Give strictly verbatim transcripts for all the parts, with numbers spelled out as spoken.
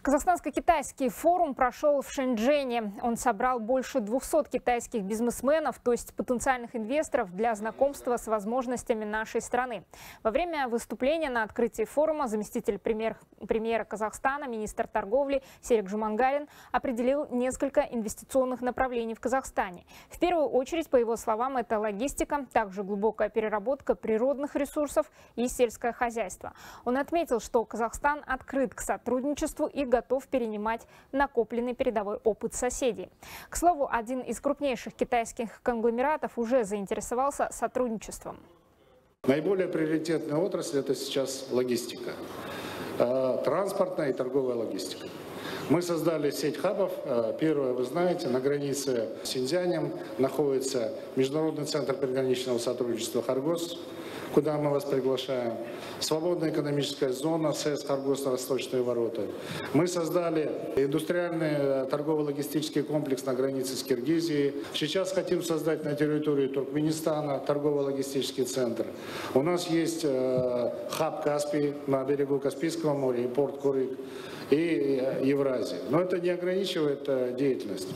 Казахстанско-китайский форум прошел в Шэньчжэне. Он собрал больше двухсот китайских бизнесменов, то есть потенциальных инвесторов, для знакомства с возможностями нашей страны. Во время выступления на открытии форума заместитель премьер, премьера Казахстана, министр торговли Серик Жумангарин определил несколько инвестиционных направлений в Казахстане. В первую очередь, по его словам, это логистика, также глубокая переработка природных ресурсов и сельское хозяйство. Он отметил, что Казахстан открыт к сотрудничеству и готов перенимать накопленный передовой опыт соседей. К слову, один из крупнейших китайских конгломератов уже заинтересовался сотрудничеством. Наиболее приоритетная отрасль – это сейчас логистика, транспортная и торговая логистика. Мы создали сеть хабов. Первое, вы знаете, на границе с Синьцзянем находится Международный центр приграничного сотрудничества «Харгос», куда мы вас приглашаем. Свободная экономическая зона СЭС «Харгос» на Восточные ворота. Мы создали индустриальный торгово-логистический комплекс на границе с Киргизией. Сейчас хотим создать на территории Туркменистана торгово-логистический центр. У нас есть э, хаб Каспий на берегу Каспийского моря и порт Курык и Евразия. Но это не ограничивает э, деятельность.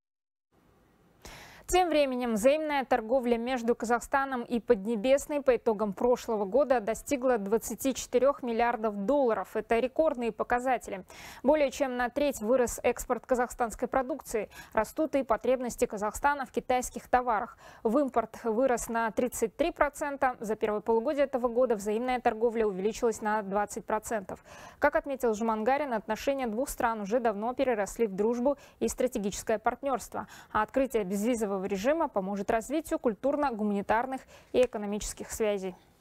Тем временем взаимная торговля между Казахстаном и Поднебесной по итогам прошлого года достигла двадцати четырёх миллиардов долларов. Это рекордные показатели. Более чем на треть вырос экспорт казахстанской продукции. Растут и потребности Казахстана в китайских товарах. В импорт вырос на тридцать три процента. За первое полугодие этого года взаимная торговля увеличилась на двадцать процентов. Как отметил Жумангарин, отношения двух стран уже давно переросли в дружбу и стратегическое партнерство. А открытие безвизового режима поможет развитию культурно-гуманитарных и экономических связей.